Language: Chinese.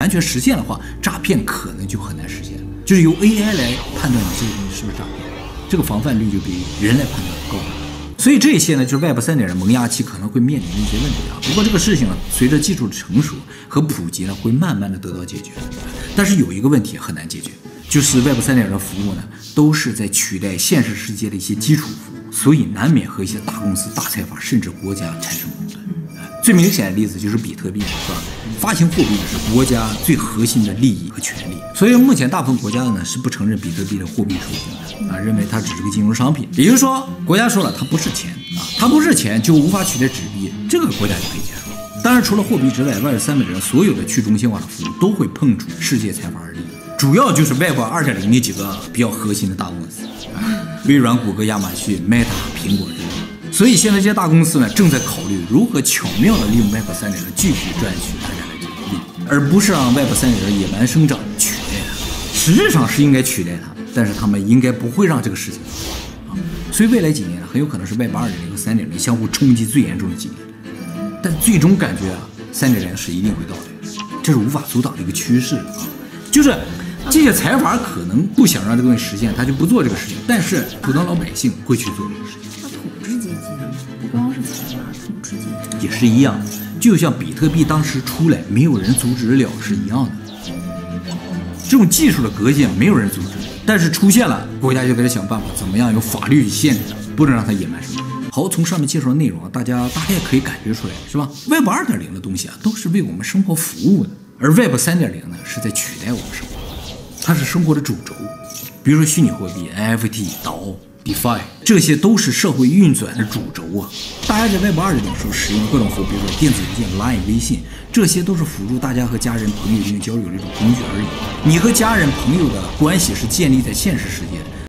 完全实现的话，诈骗可能就很难实现了。就是由 AI 来判断你这个东西是不是诈骗，这个防范率就比人来判断高。所以这些呢，就是 Web 3.0萌芽期可能会面临的一些问题啊。不过这个事情呢，随着技术的成熟和普及呢，会慢慢的得到解决。但是有一个问题很难解决，就是 Web 3.0的服务呢，都是在取代现实世界的一些基础服务，所以难免和一些大公司、大财阀甚至国家产生矛盾。最明显的例子就是比特币，是吧？发行货币呢是国家最核心的利益和权利，所以目前大部分国家呢是不承认比特币的货币属性的啊，认为它只是个金融商品。也就是说，国家说了它不是钱啊，它不是钱就无法取代纸币，这个国家就可以接受。当然，除了货币之外，Web 3.0所有的去中心化的服务都会碰触世界财阀的利益，主要就是 Web 2.0那几个比较核心的大公司，微软、谷歌、亚马逊、Meta、苹果之类的。所以现在这些大公司呢，正在考虑如何巧妙地利用 Web 3.0继续赚取大家的这个利益，而不是让 Web 3.0野蛮生长取代它。实质上是应该取代它，但是他们应该不会让这个事情发生。所以未来几年呢，很有可能是 Web 2.0和3.0相互冲击最严重的几年。但最终感觉啊，3.0是一定会到的，这是无法阻挡的一个趋势啊。就是这些财阀可能不想让这个东西实现，他就不做这个事情，但是普通老百姓会去做这个事情。 不光是财阀，统治阶级也是一样，就像比特币当时出来，没有人阻止了是一样的。这种技术的革新没有人阻止，但是出现了，国家就开始想办法，怎么样用法律限制它，不能让它野蛮生长。好，从上面介绍的内容啊，大家大概可以感觉出来，是吧 ？Web 2.0的东西啊，都是为我们生活服务的，而 Web 3.0呢，是在取代我们生活，它是生活的主轴。比如说虚拟货币、NFT、DAO、DeFi， 这些都是社会运转的主轴啊。大家在 Web 2.0时候使用各种服务，比如说电子邮件、Line、微信，这些都是辅助大家和家人、朋友进行交流的一种工具而已。你和家人、朋友的关系是建立在现实世界